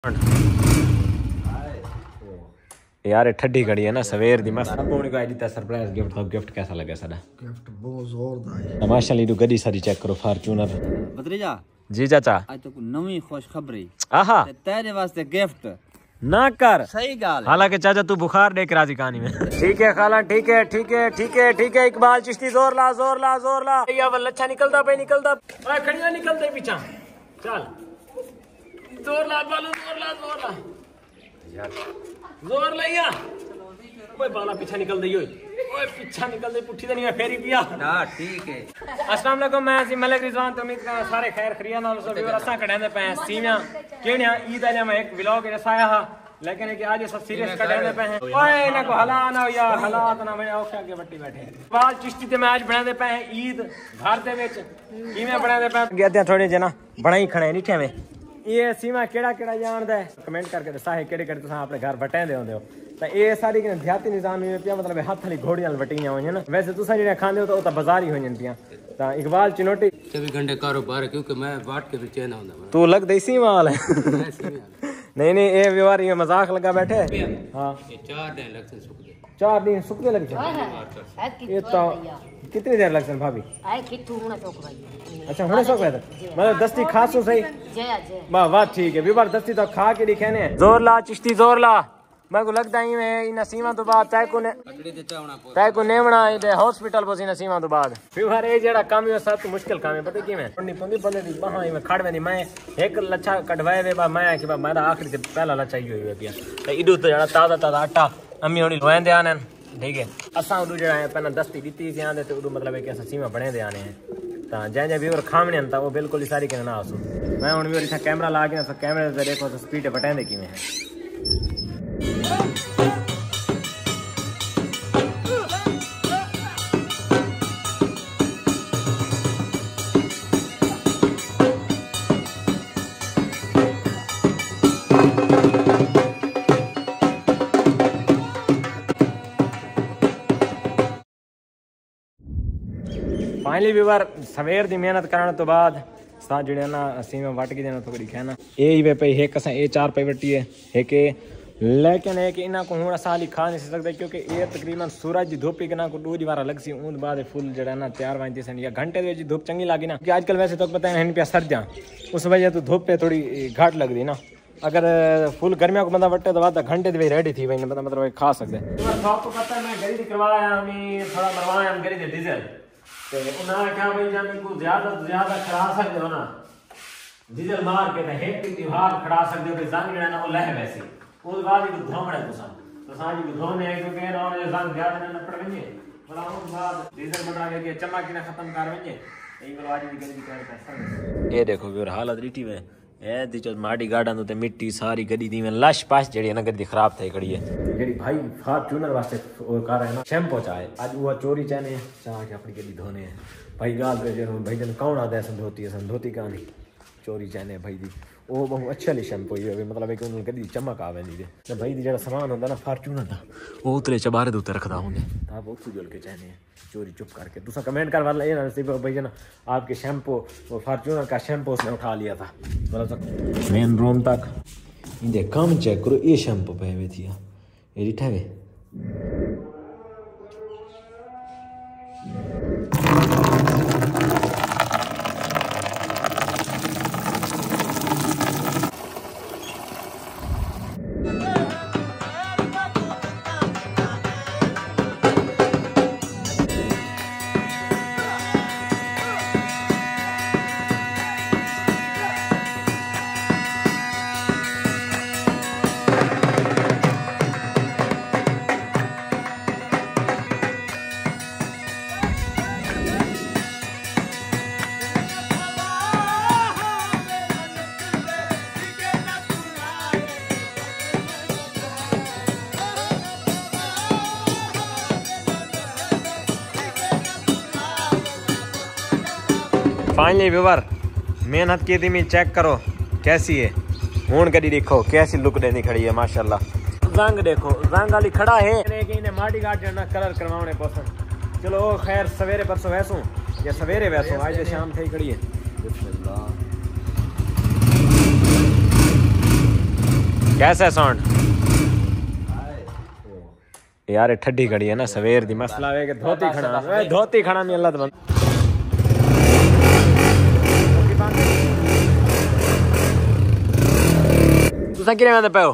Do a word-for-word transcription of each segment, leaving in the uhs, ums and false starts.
यार ठंडी घड़ी है ना सवेर दी मस्त अपनी को आई सरप्राइज गिफ्ट था गिफ्ट कैसा लगा साडा गिफ्ट बहुत जोरदार है माशाल्लाह दी गड्डी सारी चेक करो फॉर्च्यूनर भतीजा जी चाचा आज तो नवी खुशखबरी आहा तेरे वास्ते गिफ्ट ना कर सही गाल हालांकि चाचा तू बुखार देख राजी कहानी में ठीक है खाला ठीक है ठीक है ठीक है ठीक है इकबाल चिश्ती जोर ला जोर ला जोर ला या वल अच्छा निकलदा पे निकलदा ओए खड़िया निकलदे पीछा चल जोर ला बालू जोर ला जोर ला यार जोर लिया ओए बाला पीछा निकल दई ओए ओए पीछा निकल दई पुठी तो नहीं फेरी पिया हां ठीक है अस्सलाम वालेकुम मैं सी मलिक रिजवान तो उम्मीद कर सारे खैर खरिया नाल सब व्यूअर असा कढंदे पे सीमा केणिया ईद आले मैं एक व्लॉग दसाया हा लेकिन कि आज सब सीरियस कढंदे पे हैं ओए इना को हला ना यार हालात ना मैं औखे आगे बट्टी बैठे बाल चिश्ती ते मैं आज बनांदे पे हैं ईद घर दे विच किवें बनांदे पे गया थोड़े जना बनाई खणे निठे में ये सीमा केड़ा केड़ा जानदा है कमेंट करके दसा है केड़े केड़े तुसा अपने घर बटेंदे होंदे हो तो ये सारी देहाती निजाम में पिया मतलब हाथ वाली घोड़ी नाल वटियां होईं ना वैसे तुसा जेड़ा खांदे हो तो बाजार ही हो जंदियां ता इकबाल चिनोटी चौबीस घंटे कारोबार क्योंकि मैं बाट के पीछे ना होंदा तू लग देसी माल है नहीं नहीं ये व्यवहार ये मजाक लगा बैठे हां ये चार दिन लगते सुख दे चार दिन सुखने लग जाए ये तो कितनी देर लगते भाभी आए कितु होना तो भाई अच्छा होने सो गए मतलब दस्ती खासो सही जय जय वाह वाह ठीक है व्यवहार दस्ती तो खा के दिखाने जोर ला चिश्ती जोर ला मैं को लगता ही मैं इन सीमा तो बाद तय को ने तय को नेवना इधर हॉस्पिटल पसी न सीमा तो बाद व्यवहार ये जेड़ा काम है सब मुश्किल काम है पता की मैं पन्नी पन्नी बंदे दी बाहां में खड़ में मैं एक लच्छा कटवाए वे बा मैं कि बा मेरा आखिरी से पहला लच्छा ही हुई है पिया तो इडू तो जेड़ा ताजा ताजा आटा अम्मी होनी लोंदे आने ठीक है असा उडू जेड़ा है पहला दस्ती दीती से आंदे तो उडू मतलब है कि असा सीमा बने दे आने हैं ता जे जे व्यूअर खामने ता वो बिल्कुल सारी के ना आसो मैं हुन व्यूअर इथा कैमरा ला के सब कैमरे से देखो तो स्पीड बटेंदे किवें है फाइनली व्यूअर सवेर दी मेहनत करने तो बाद सा जेड़े ना सीमा वट के देना थोड़ी कहना ए ही वे पे एक असा ए चार पे वटी है एक लेकिन एक इना को हुन साल ही खा नहीं सकते क्योंकि ये तकरीबन सूरज की धूप के ना को दूज बार अलग सी ऊंद बाद फुल जड़ा ना तैयार वांती सन या घंटे दे धूप चंगी लगी ना कि आजकल वैसे तो पता है पे सर्दियां उस वजह तो धूप पे थोड़ी घाट लग रही ना अगर फुल गर्मियों को बंदा वटे तो बाद घंटे दे रेडी थी वही मतलब खा सकते आपको पता है मैं गरीब करवाया हमें थोड़ा मरवाया हम गरीब डीजल तो उन्होंने क्या भाई जब इनको ज्यादा से ज्यादा खड़ा सकते हो ना डीजल मार के तो एक त्योहार खड़ा सकते हो कि जंग जो है ना वो लह वैसे उस बाद ही धोमड़ा तुसा तो साजी को धोने एक तो कह रहा हूं जंग ज्यादा ना पड़ गई बोला उस बाद डीजल बना के चमक ना खत्म कर वने यही बोला आज भी गली कर पैसा ये देखो फिर हालत रीटी में ए दी जो माड़ी गार्डन ते मिट्टी सारी गड्डी दी में लश पास जेडी ना गड्डी खराब થઈ खड़ी है जेडी भाई फॉर्च्यूनर वास्ते और कार है ना शैम्पू चाहे आज वो चोरी चाहने चाह के अपनी गड्डी धोने हैं भाई गाल पे जो भाई जन कौन आता है संधोती है संधोती कहानी चोरी चाहने भाई दी वो बहुत अच्छा ले शैम्पू है मतलब है कि उन गड्डी चमक आवे दी ते भाई दी जेड़ा सामान होंदा ना फॉर्च्यूनर दा वो उतरे चबारे दे उते रखदा हुंदे ता बहुत सुजल के चाहने हैं चोरी चुप करके दूसरा कमेंट कर वाला ये ना सिर्फ भाई ना आपके शैम्पू वो फॉर्च्यूनर का शैम्पू उसने उठा लिया था मतलब मेन रूम तक इनके काम चेक करो ये शैम्पू पे हुए थी ये रिठा वे फाइनली व्यूअर मेहनत की धीमी चेक करो कैसी है हूं कभी देखो कैसी लुक देनी खड़ी है माशाल्लाह जंग देखो जंग वाली खड़ा है इन्हें माटी गाट जना कलर करवाने पसंद चलो खैर सवेरे परसों वैसो या सवेरे वैसो आज शाम थी खड़ी है कैसा है साउंड यार? ठंडी घड़ी है ना सवेर दी, मसला है कि धोती खड़ा है, धोती खड़ा नहीं अल्लाह तबारक। तुसा किने वेंदे पे हो?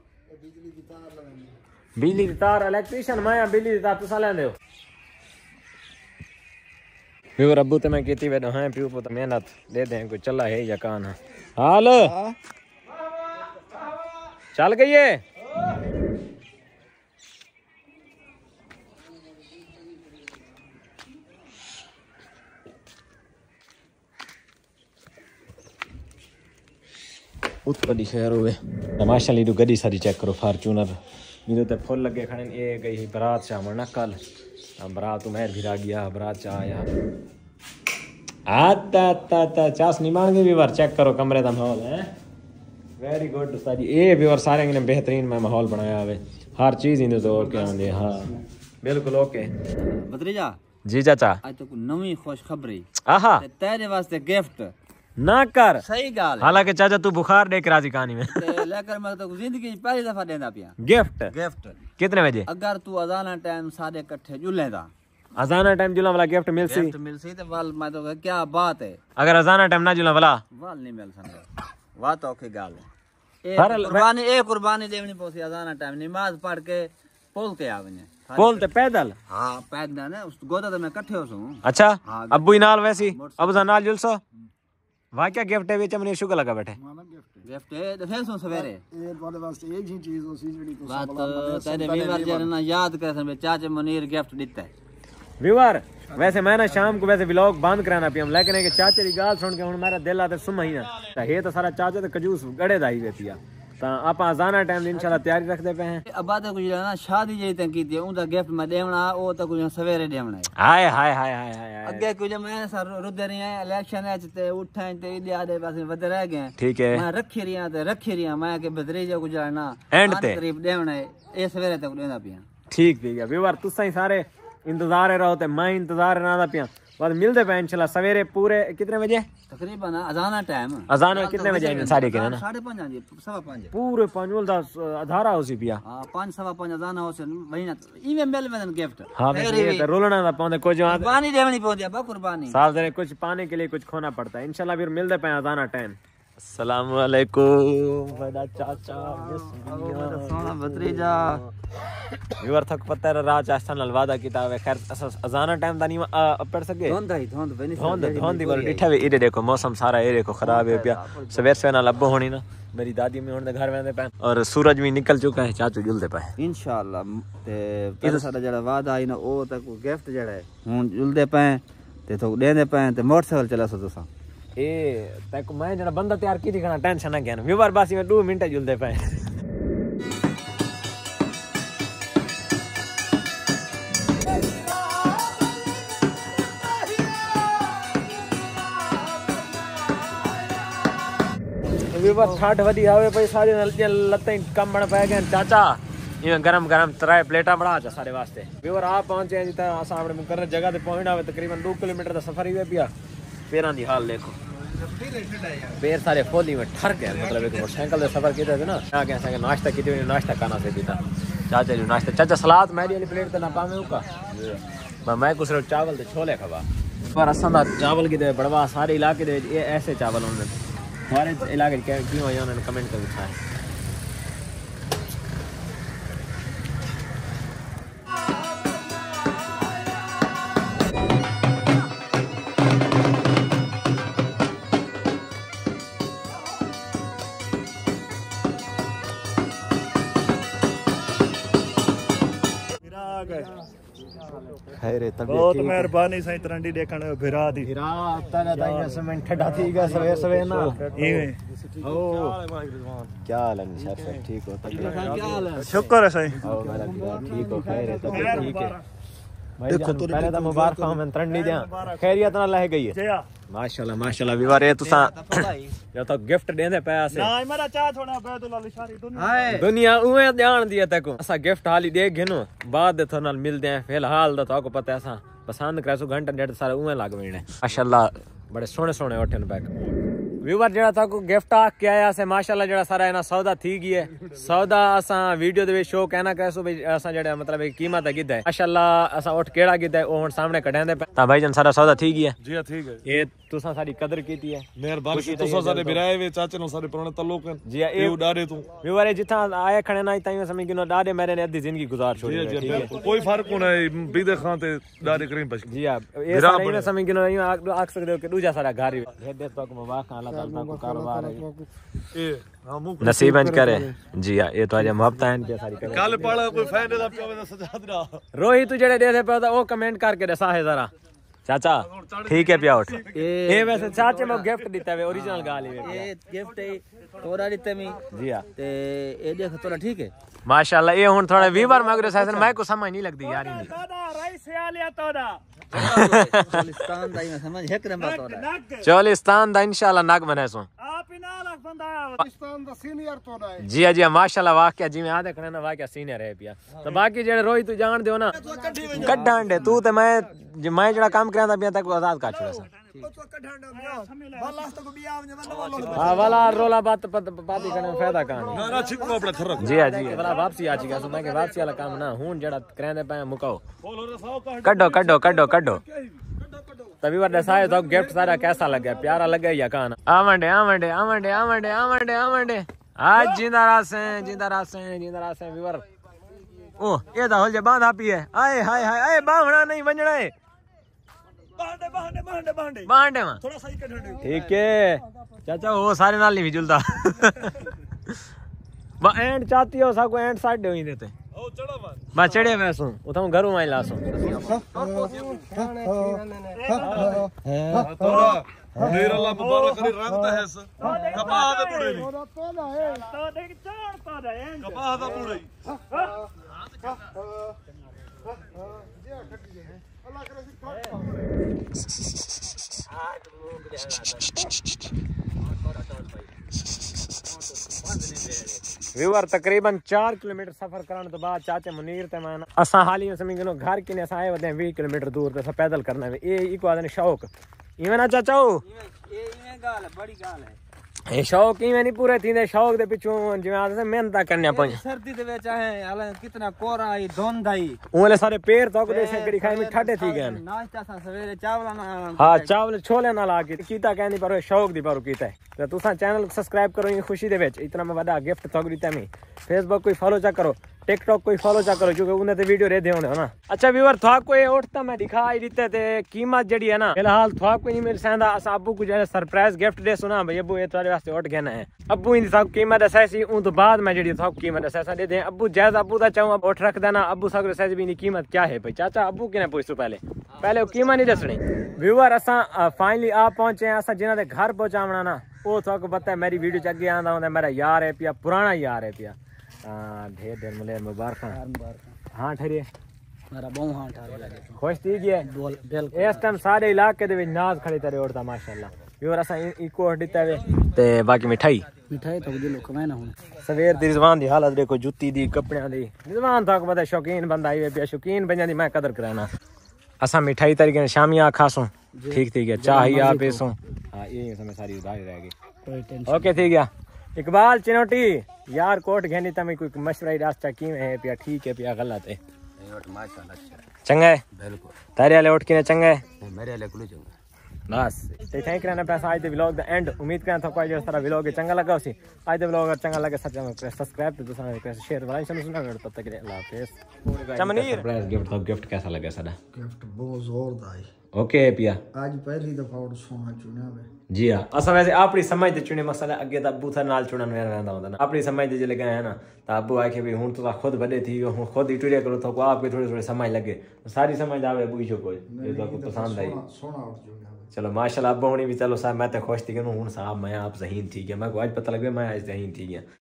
बिजली दी तार इलेक्ट्रीशियन मैं बिजली दी तार तुसा लेंदे हो? प्यो रब्बू ते मैं कीती वेदो हां प्यो पुत मेहनत दे दे कोई चला है या कान है हाल चल गई है। उत बड़ी खैर हुए तमाशा ली गड्डी सारी चेक करो फॉर्च्यूनर मेरे ते फुल लगे खड़े ये गई बारात शाम ना कल बारात उमेर भी आ गया बारात चा आया आता आता आता चास निमान के भी बार चेक करो कमरे का माहौल है वेरी गुड सारी ये भी और सारे ने बेहतरीन में माहौल बनाया हुए हर चीज इन तो और क्या आंदे हां बिल्कुल ओके भतीजा जी चाचा आज तो नवी खुश खबरी आहा तेरे वास्ते गिफ्ट ना कर सही गाल हालांकि चाचा तू बुखार देख राजी कहानी में लेकर मैं तो जिंदगी पहली दफा देना पिया गिफ्ट गिफ्ट कितने बजे अगर तू अजाना टाइम सारे इकट्ठे जुले दा अजाना टाइम जुला वाला गिफ्ट मिल सी गिफ्ट मिल सी तो वाल मैं तो क्या बात है अगर अजाना टाइम ना जुला वाला वाल नहीं मिल सकता वाह तो ओके गाल है ए कुर्बानी ए कुर्बानी देवनी पौसी अजाना टाइम नमाज पढ़ के पोल के आवने पोल ते पैदल हां पैदल ना उस गोदा तो मैं इकट्ठे हो सू अच्छा अब्बू ही नाल वैसी अब नाल जुलसो वहां क्या गिफ्ट है बेचा मने शुगर लगा बैठे गिफ्ट है तो फिर सुन सवेरे ये वाले वास्ते एक ही चीज होसी जेडी तो बात तेरे वीवर जरा याद कर सन चाचे मनीर गिफ्ट देता है व्यूअर वैसे मैं ना शाम को वैसे व्लॉग बंद कराना पिया लेकिन है कि चाचे की गाल सुन के हुन मेरा दिल आते सुम ही ना ये तो सारा चाचे तो कजूस गड़े दा ही वेतिया ता आप अजाना टाइम इंशाल्लाह तैयारी रखदे पे हैं अब बात कुछ ना शादी जे तक कीती उनदा गिफ्ट मैं देवना ओ तो कुछ सवेरे देवना है हाय हाय हाय हाय हाय अगे कुछ मैं सर रुदे रही है इलेक्शन है ते उठे ते इदे आदे पास वध रह गए ठीक है मैं रखी रिया ते रखी रिया मैं के भद्रेजा गुजारना एंड ते करीब देवना है ए सवेरे तक देना पिया ठीक ठीक है व्यूअर तुसा ही सारे इंतजार रहो ते मैं इंतजार ना दा पिया बाद मिलदे पे इंशाल्लाह सवेरे पूरे कितने बजे तकरीबन अजाना टाइम अजान कितने बजे आएंगे साढ़े के ना साढ़े पाँच जी सवा पाँच पूरे पांचवल दा आधारा होसी पिया हां पाँच सवा पाँच अजाना हो से वही ना इवे मेल में गिफ्ट हां ये तो रोलना दा पौंदे कुछ कुर्बानी देवनी पौंदी बा कुर्बानी साल दे कुछ पाने के लिए कुछ खोना पड़ता है इंशाल्लाह फिर मिलदे पे अजाना टाइम अस्सलाम वालेकुम बड़ा चाचा सोना भतीजा व्यूअर थक पता है राज आस्थान अलवादा किताब है खैर अजाना टाइम दानी पढ़ सके धोंद ही धोंद बनी धोंद धोंद दी बार डिठा वे इधर देखो मौसम सारा ये देखो खराब है पिया सवेर से ना लब्बो होनी ना मेरी दादी में होने घर वेंदे पे और सूरज भी निकल चुका है चाचू जुलदे पे इंशाल्लाह ते इधर साडा जड़ा वादा आई ना ओ तक गिफ्ट जड़ा है हुन जुलदे पे ते तो देंदे पे ते मोटरसाइकिल चला सो तुसा ए तक मैं जड़ा बंदा तैयार की थी खाना टेंशन ना गया व्यूअर बासी में दो मिनट जुलदे पे व्यूअर ठाठ वडी आवे पे सारे नलतियां लत्ते कम बन पाए गए चाचा ये गरम गरम तराए प्लेटा बड़ा चा सारे वास्ते व्यूअर आप पहुंचे हैं जिता सामने मुकर्रर जगह ते पहुंचना है तकरीबन दो किलोमीटर का सफर ही है पिया पैरां दी हाल देखो पैर सारे फोली में ठर गए मतलब एक मोटरसाइकिल से सफर किया थे ना आ गया संगे नाश्ता की थी नाश्ता खाना से पीता चाचा जी नाश्ता चाचा सलाद मेरी वाली प्लेट ते ना पावे उका मैं कुछ चावल ते छोले खवा पर असां दा चावल की दे बड़वा सारे इलाके दे ये ऐसे चावल होंदे हमारे इलाके के क्यों होया उन्होंने कमेंट कर दिया है खैरे तबीयत बहुत मेहरबानी साईं तरंडी देखण भिरा दी भिरा तारा दाइया समें ठड्डा थी गया सवेर सवेर ना इवे ओ क्या हाल है निशार साहब ठीक हो तबीयत क्या हाल है शुक्र है साईं ओ मेरा भिरा ठीक हो खैर तबीयत ठीक है देखो तो पहले तो मुबारक हो मैं तरंडी दिया खैरियत ना लह गई है माशाल्लाह माशाल्लाह विवार ये तुसा जो तो गिफ्ट देंदे पैसा से ना मेरा चाह थोड़ा बैदुल लिशारी दुनिया दुनिया उए ध्यान दिया तको असा गिफ्ट हाली दे घेनो बाद थो नाल मिलदे हैं फिलहाल तो आपको पता है असा पसंद करे सो घंटा डेढ़ सारा उए लग वेने माशाल्लाह बड़े सोने सोने ओठन बैक व्यूवर जेड़ा था को गिफ्ट आ के आया से माशाल्लाह जेड़ा सारा है ना सौदा थी गई है सौदा असा वीडियो दे शो कहना कैसो भाई असा जेड़ा मतलब कीमत गिद है माशाल्लाह असा उठ केड़ा गिद है ओ हुन सामने कढांदे ता भाईजान सारा सौदा थी गई है जी हां ठीक है ये तुसा सारी कदर कीती है मेहरबानी तुसा सारे बिराए वे चाचे नो सारे पुराने ताल्लुक हैं जी ए उडारे तू व्यूवर जिथा आए खड़े ना ताई समझ गिनो डाडे मेरे ने आधी जिंदगी गुजार छोड़ी है ठीक है कोई फर्क कोना बीदे खां ते डाडे करीम बच जी हां ये सारे में समझ गिनो आख सकदे हो कि दूजा सारा घर ही दे तो मुबारक अल्लाह ताला को कारोबार है ए हां मुंह नसीबन करे जी हां ये तो आज मोहब्बत है के सारी करे कल पाला कोई फायदे दा पियो सजा दरा रोहित तू जेड़े दे दे पे ओ कमेंट करके दसा है जरा चाचा ठीक है पिया उठ ये वैसे चाचे में गिफ्ट दिता है ओरिजिनल गाल है ये गिफ्ट है तोरा दिते मी जी हां ते ए देख तोरा ठीक है माशाल्लाह ये हुन थोड़ा वीवर मगर साइजन मैं को समझ नहीं लगदी यार इनकी तोड़ा राई से आ लिया तोड़ा चोलिस्तान दा ही समझ एक नंबर तोड़ा चोलिस्तान दा इंशाल्लाह नाक बने सो आप ही ना लग बंदा पाकिस्तान दा सीनियर तोड़ा है जी जी माशाल्लाह वाकया जी मैं आ देखने ना वाकया सीनियर है पिया तो बाकी जेड़े रोहित तू जान दियो ना कड्डां दे तू ते मैं मैं जेड़ा काम करदा पिया तक आजाद का छोड़ा सा हां वाला रोला बात पाती करने में फायदा का ना ना छिको अपना खर जी हां जी वाला वापसी आ चुका सो मैं के वापसी वाला काम ना हुन जेड़ा करंदे पे मुकाओ कड्डो कड्डो कड्डो कड्डो तभी वर दसाए तो गिफ्ट सारा कैसा लगे प्यारा लगे या कान आवंडे आवंडे आवंडे आवंडे आवंडे आवंडे आज जिंदा रासे जिंदा रासे जिंदा रासे व्यूअर ओ ये दा होल जे बांधा पी है आए हाय हाय ए बावणा नहीं वंजणा है बांडे बांडे बांडे बांडे बांडे में थोड़ा सही कर दे ठीक है चाचा वो सारे नाल नहीं विजुलदा बा एंड चाहती हो सा को एंड साइड दे होई देते ओ चढ़ा बा बा चढ़े वैसो उठा घरों आई लासो तोरा देर अल्लाह मुबारक करे रंगता है स कपा दे बुड़े नी तो देख चढ़ तो रहे कपा दा बुड़े व्यूअर तकरीबन चार किलोमीटर सफर करने तो बाद चाचे मुनीर ते मैं असा हाल ही समझ गिनो घर किने असा आए वदे बीस किलोमीटर दूर ते पैदल करना है ए इको आदने शौक इवें ना चाचा ये इवें गाल है बड़ी गाल है ए शौक इवें नहीं पूरे थींदे शौक दे पिछू जिवें आदे मेहनत करने पई सर्दी दे विच है हालां कितना कोरा आई धुंध आई ओले सारे पैर तक दे से कड़ी खाई में ठाडे थी गए नाश्ता सा सवेरे चावल ना हां चावल छोले ना ला के कीता कहनी पर शौक दी पर कीता ते तुसा चैनल सब्सक्राइब करो इन खुशी दे विच इतना मैं बड़ा गिफ्ट तक दीता मैं फेसबुक कोई फॉलो चा करो टिकटॉक कोई फॉलो चा करो क्योंकि उन्हें ते वीडियो रहते होने ना अच्छा व्यूअर था कोई उठता मैं दिखाई देते थे कीमत जड़ी है ना फिलहाल था कोई मेरे सेंदा अस अब्बू को जो सरप्राइज गिफ्ट दे सुना भाई अब्बू ये तुम्हारे वास्ते उठ गया है अब्बू इन सब कीमत असासी उन तो बाद मैं जड़ी था कीमत असासा दे दे अब्बू जायज अब्बू दा चाहूं अब उठ रख देना अब्बू सब असासी भी कीमत क्या है भाई चाचा अब्बू किने पूछो पहले पहले कीमत नहीं दसनी व्यूअर असा फाइनली आ पहुंचे असा जिन्हां दे घर पहुंचावना ना वो तो पता है मेरी वीडियो च अगे आंदा होंदा मेरा यार है पिया पुराना यार है पिया हां ढेर ढेर मुले मुबारक हां ठहरिए मेरा बहु हां ठारे लगे खुश थी गया बिल्कुल इस टाइम सारे इलाके दे विच नाज खड़ी तरह उड़दा माशाल्लाह व्यूअर असा इको दिता वे ते बाकी मिठाई मिठाई तो दिलो कमाना हुन सवेर दी रिजवान दी हालत देखो जुत्ती दी कपड़ियां दी रिजवान तक पता शौकीन बंदा आई वे पिया शौकीन बंदा दी मैं कदर कराना असा मिठाई तरीके शामिया खासो ठीक थी गया चाह ही आप पेसो हां ये समय सारी उधारी रह गई ओके ठीक गया इकबाल चिनोटी यार कोट घेनी तमे कोई मशवरा रास्ता की है पिया ठीक है पिया गलत है माशाल्लाह चंगा है बिल्कुल तारे वाले उठ के चंगा है मेरे वाले कुल चंगा बस ते थैंक करना पैसा आज दे व्लॉग द एंड उम्मीद करना था कोई जो तरह व्लॉग चंगा लगा उसी आज दे व्लॉग चंगा लगे सच में सब्सक्राइब तो दूसरा प्रेस शेयर वाला सुनना तब तक के लिए अल्लाह हाफिज़ चमनीर सरप्राइज गिफ्ट तो गिफ्ट कैसा लगा साडा गिफ्ट बहुत जोरदार है ओके पिया आज पहली दफा और सोना चुना वे जी हां असा वैसे अपनी समझ दे चुने मसला अगे ता अब्बू था नाल चुनन में रहंदा होंदा ना अपनी समझ दे जे लगा है ना ता अब्बू आके भी हुन तो खुद बड़े थी हुन खुद ही टुरिया करो तो को आपके थोड़े थोड़े समझ लगे सारी समझ आवे अब्बू जो कोई ये तो आपको पसंद आई सोना और चुना चलो माशाल्लाह अब्बू होनी भी चलो साहब मैं तो खुश थी कि हुन साहब मैं आप ज़हीन थी गया मैं को आज पता लगे मैं आज ज़हीन थी गया